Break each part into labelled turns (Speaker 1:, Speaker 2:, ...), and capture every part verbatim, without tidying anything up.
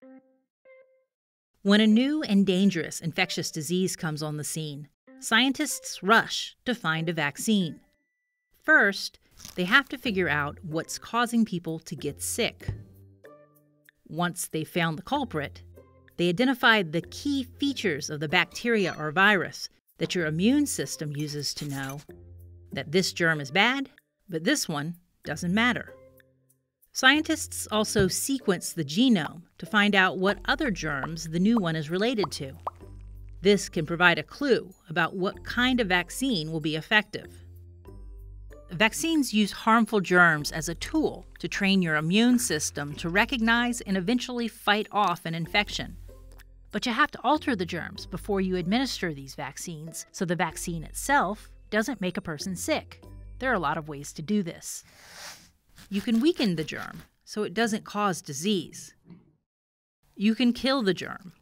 Speaker 1: When a new and dangerous infectious disease comes on the scene, scientists rush to find a vaccine. First, they have to figure out what's causing people to get sick. Once they've found the culprit, they identify the key features of the bacteria or virus that your immune system uses to know that this germ is bad, but this one doesn't matter. Scientists also sequence the genome to find out what other germs the new one is related to. This can provide a clue about what kind of vaccine will be effective. Vaccines use harmful germs as a tool to train your immune system to recognize and eventually fight off an infection. But you have to alter the germs before you administer these vaccines so the vaccine itself doesn't make a person sick. There are a lot of ways to do this. You can weaken the germ so it doesn't cause disease. You can kill the germ.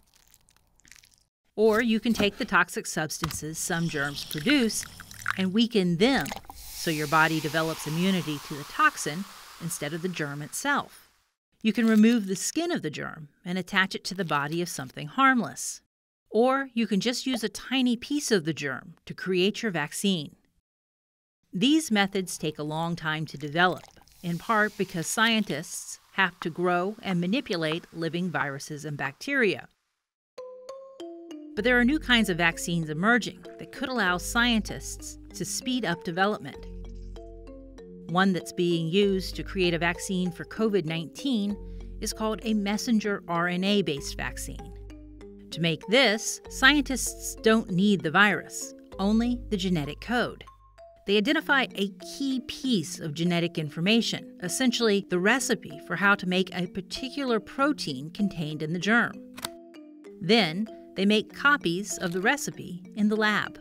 Speaker 1: Or you can take the toxic substances some germs produce and weaken them so your body develops immunity to the toxin instead of the germ itself. You can remove the skin of the germ and attach it to the body of something harmless. Or you can just use a tiny piece of the germ to create your vaccine. These methods take a long time to develop, in part because scientists have to grow and manipulate living viruses and bacteria. But there are new kinds of vaccines emerging that could allow scientists to speed up development. One that's being used to create a vaccine for COVID nineteen is called a messenger R N A-based vaccine. To make this, scientists don't need the virus, only the genetic code. They identify a key piece of genetic information, essentially the recipe for how to make a particular protein contained in the germ. Then, they make copies of the recipe in the lab.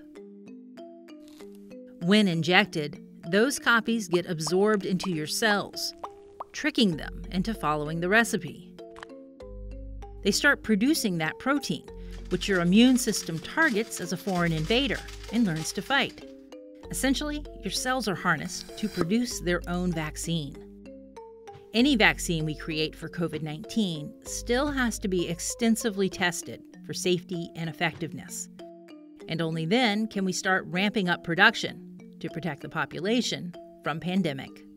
Speaker 1: When injected, those copies get absorbed into your cells, tricking them into following the recipe. They start producing that protein, which your immune system targets as a foreign invader and learns to fight. Essentially, your cells are harnessed to produce their own vaccine. Any vaccine we create for COVID nineteen still has to be extensively tested for safety and effectiveness. And only then can we start ramping up production to protect the population from pandemic.